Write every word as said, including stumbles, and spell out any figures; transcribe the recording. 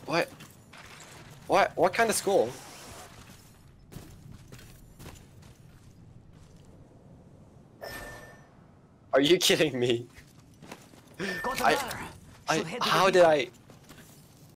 What? What? What kind of school? Are you kidding me? I, I, how did I?